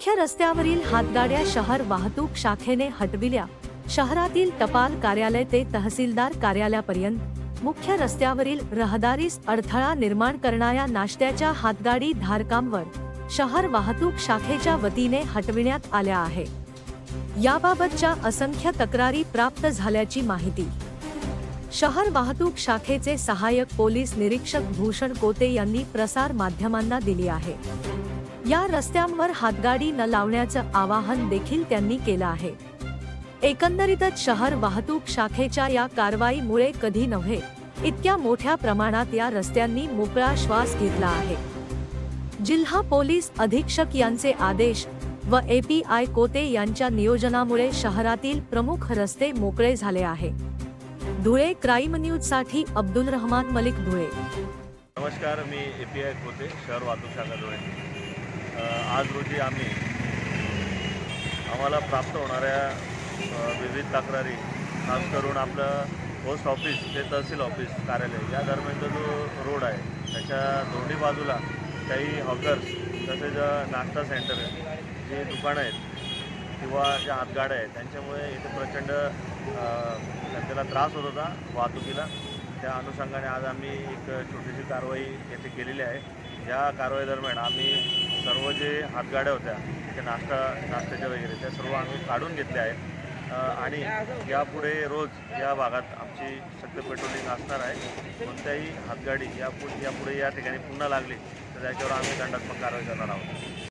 मुख्य रस्त्यावरील हातगाड्या शहर वाहतूक शाखेने हटविल्या। शहरातील टपाल कार्यालय ते तहसीलदार कार्यालयापर्यंत मुख्य रस्त्यावरील रहदारीस अडथळा निर्माण करणाऱ्या नाश्त्याच्या हातगाडी धारकांवर शहर वाहतूक शाखेच्या वतीने हटविण्यात आल्या आहे। याबाबतच्या असंख्य तक्रारी प्राप्त झाल्याची माहिती शहर वाहतूक शाखेचे सहाय्यक पोलीस निरीक्षक भूषण कोते यांनी प्रसार माध्यमांना दिली आहे। या रस्त्यांवर हातगाडी न लावण्याचं आवाहन देखील त्यांनी केलं आहे। एकंदरीतच शहर वाहतूक शाखेच्या या कारवाईमुळे कधी नव्हे इतक्या मोठ्या प्रमाणात या रस्त्यांनी मोकळा श्वास घेतला आहे। जिल्हा पोलीस अधीक्षक यांचे आदेश व API कोते यांच्या नियोजनामुळे शहरातील प्रमुख रस्ते मोकळे झाले आहे। धुळे क्राईम न्यूज साठी अब्दुल रहमान मलिक, धुळे। नमस्कार, मी API कोते, शहर वाहतूक शाखा धुळे। आज रोजी आम्हाला प्राप्त होणाऱ्या विविध तक्रारी, खास करून आपलं पोस्ट ऑफिस ते तहसील ऑफिस कार्यालय या दरम्यानचा जो रोड आहे त्याच्या दोन्ही बाजूला काही हॉकर्स तसेच नाश्ता सेंटर जे दुकानं आहेत किंवा ज्या हातगाड्या आहेत त्यांच्यामुळे इथे प्रचंड त्याला त्रास होत होता वाहतुकीला। त्या अनुषंगाने आज आम्ही एक छोटीशी कारवाई येथे केलेली आहे। या कारवाई दरम्यान आम्ही सर्व जे हातगाड्या होत्या ते नाश्त्याच्या वगैरे त्या सर्व आम्ही काढून घेतल्या आहेत आणि यापुढे रोज या भागात आमची सक्त पेट्रोलिंग असणार आहे। कोणत्याही हातगाडी यापुढे या ठिकाणी पुन्हा लागली तर त्याच्यावर आम्ही दंडात्मक कारवाई करणार आहोत।